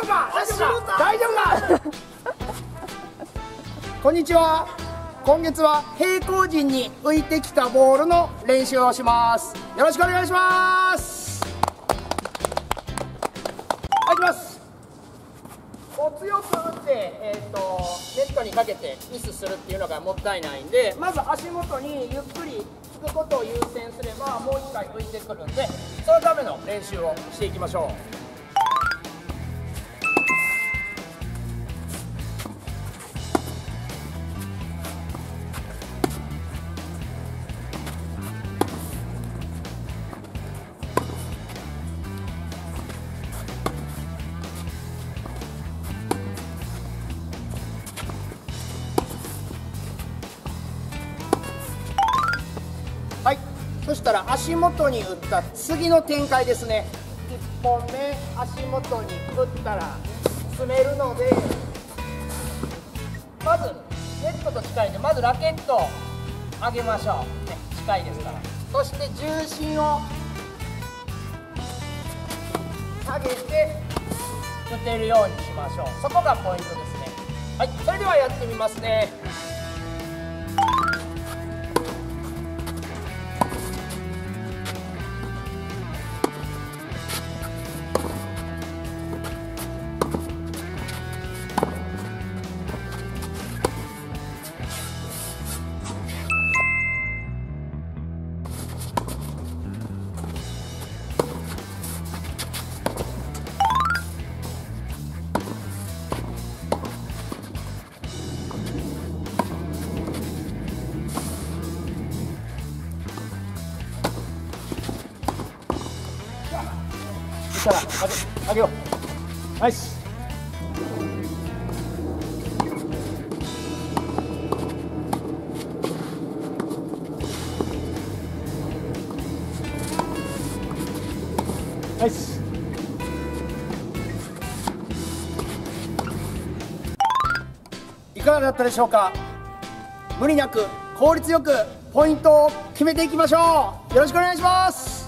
夫か大丈夫かこんにちは。今月は平行陣に浮いてきたボールの練習をします。よろしくお願いします。はい、いきます。こう強く打って、ネットにかけてミスするっていうのがもったいないんで、まず足元にゆっくりつくことを優先すればもう1回浮いてくるんで、そのための練習をしていきましょう。はい、そしたら足元に打った次の展開ですね。1本目足元に打ったら詰めるので、まずネットと近いんで、まずラケットを上げましょう、ね、近いですから。そして重心を下げて打てるようにしましょう。そこがポイントですね。はい、それではやってみますね。そしたら上げよう。ナイス。ナイス。いかがだったでしょうか。無理なく効率よくポイントを決めていきましょう。よろしくお願いします。